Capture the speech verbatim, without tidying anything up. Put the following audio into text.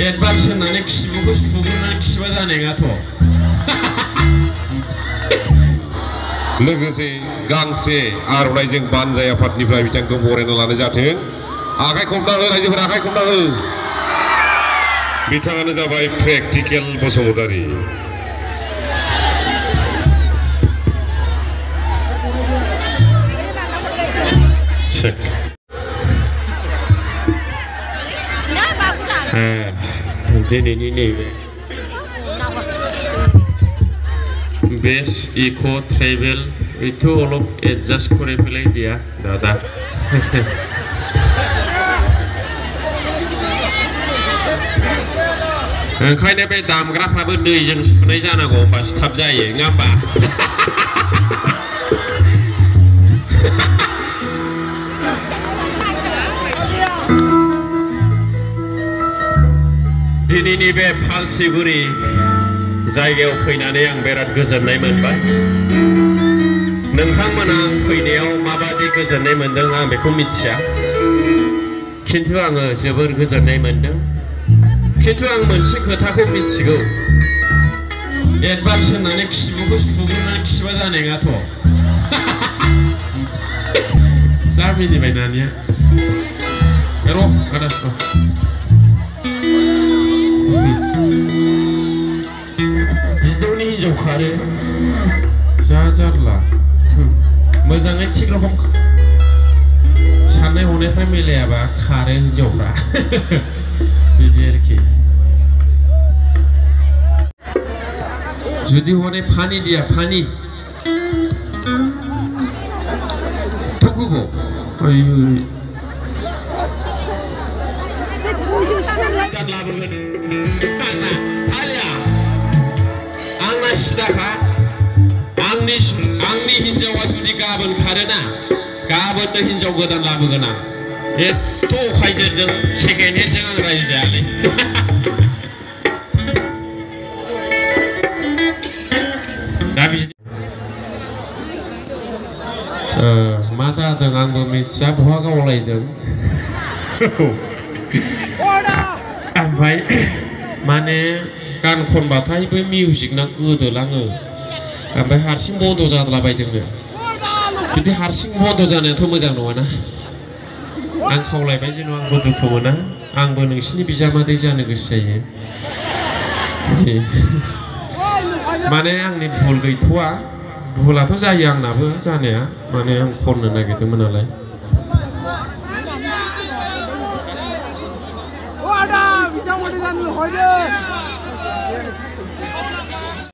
Advance होननानै खिबुखौ सुग्रोनानै खिबा जानाय नङाथ'। लोगोसे गांसे आर'नाइजों बानजाय आफादनिफ्राय बिथांखौ बरायना लानाय जाथों। आखाइ खबना हो रायजोफोरा, आखाइ खबना हो। बिथाङानो जाबाय प्रेक्टिकेल बसुमतारी। दिनैनि नैबे बेस्ट इक' ट्रेभेल এইটো অলপ এডজাষ্ট কৰি পেলাই দিয়া দাদা। ओंखायनो बे दामग्राफ्राबो दैजों सुनाय जानांगौ, होमबासो थाब जायो, नङा होमबा? दिनैनि बे फालसिगुरि जायगायाव फैनानै आं बिराद गोजोननाय मोनबाय। नोंथांमोना आं फैनायाव माबादि गोजोननाय मोनदों आं बेखौ मिथिया, खिन्थु आङो जोबोर गोजोननाय मोनदों। खिन्थु आं मोनसे खोथाखौ मिथिगौ, एडभान्स होननानै खिबुखौ सुग्रोनानै खिबा जानाय नङाथ'। जा मिनिबाय नानिया र' आदा बिदौनि हिनजाव खारो जा जारला। मोजाङै थिग रखम साननाय हनायफ्रा मिलायाबा खारो हिनजावफ्रा। बिदि आरोखि। जुदि हनै फानि दिया फानि थुकुबो आंना सिदाखा। आंनि आंनि हिनजावा जुदि गाबोन खारोना, गाबोननो हिनजाव गोदान लाबोगोन आं। एथ' अखायजों सेकेन्ड हेन्डजों आं रायजो जायालै। दा बिदि मा जादों आंबो मिथिया, बहा गावलायदों। ओमफ्राय माने गान खनबाथाय बै मिउजिकना गोदोलाङो, ओमफ्राय हारसिं बन्द' जालाबायदोंनो। बिदि हारसिं बन्द' जानायाथ' मोजां नङाना। आं खावलायबाय जेन' आंबो दुखु मोना, आंबो नोंसिनि बिजामादै जानो गोसो जायो। बिदि माने आंनि भुल गैथ'वा, भुलाथ' जायो आंनाबो जानाया, माने आं खननो नागिरदोंमोन नालाय।